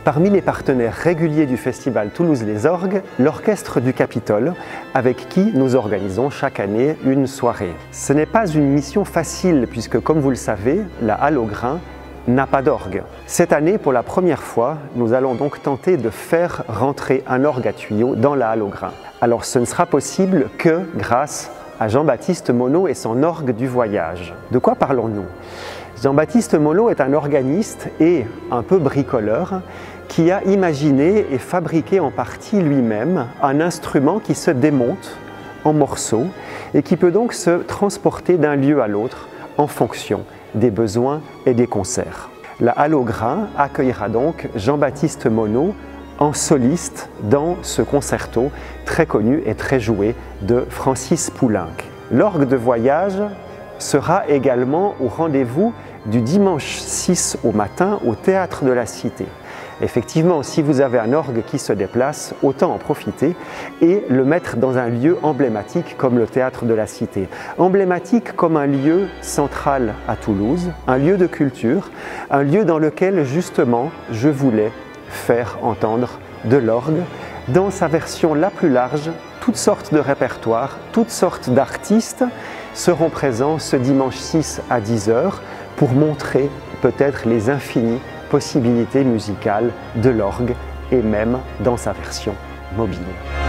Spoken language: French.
Parmi les partenaires réguliers du festival Toulouse les Orgues, l'Orchestre du Capitole, avec qui nous organisons chaque année une soirée. Ce n'est pas une mission facile puisque, comme vous le savez, la Halle aux Grains n'a pas d'orgue. Cette année, pour la première fois, nous allons donc tenter de faire rentrer un orgue à tuyaux dans la Halle aux Grains. Alors ce ne sera possible que grâce à Jean-Baptiste Monod et son orgue du voyage. De quoi parlons-nous? Jean-Baptiste Monod est un organiste et un peu bricoleur qui a imaginé et fabriqué en partie lui-même un instrument qui se démonte en morceaux et qui peut donc se transporter d'un lieu à l'autre en fonction des besoins et des concerts. La Halle aux Grains accueillera donc Jean-Baptiste Monod en soliste dans ce concerto très connu et très joué de Francis Poulenc. L'orgue de voyage sera également au rendez-vous du dimanche 6 au matin au Théâtre de la Cité. Effectivement, si vous avez un orgue qui se déplace, autant en profiter et le mettre dans un lieu emblématique comme le Théâtre de la Cité. Emblématique comme un lieu central à Toulouse, un lieu de culture, un lieu dans lequel justement je voulais faire entendre de l'orgue dans sa version la plus large. Toutes sortes de répertoires, toutes sortes d'artistes seront présents ce dimanche 6 à 10 h pour montrer peut-être les infinies possibilités musicales de l'orgue et même dans sa version mobile.